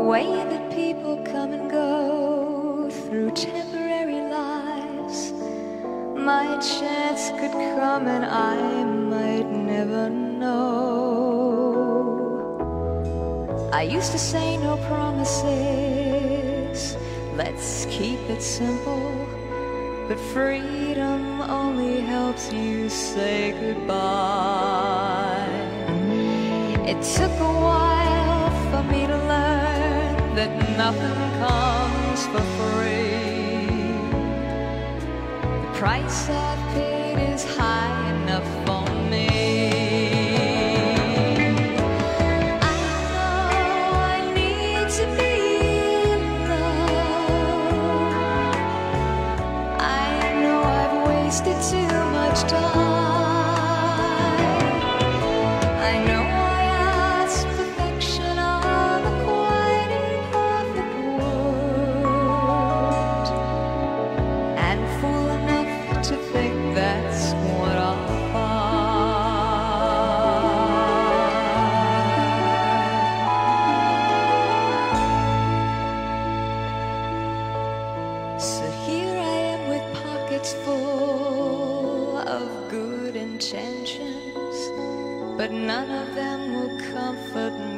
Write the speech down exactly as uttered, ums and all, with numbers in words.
way that people come and go through temporary lives. My chance could come and I might never know. I used to say no promises, let's keep it simple. But freedom only helps you say goodbye. It took a while for me to learn that nothing comes for free. The price I've paid is high enough for me. I know I need to be in love. I know I've wasted too much time. I know I ask perfection of a quite imperfect world, and fool enough to think that's what I'll find. So here I am with pockets full of good intentions, but none of them will comfort me.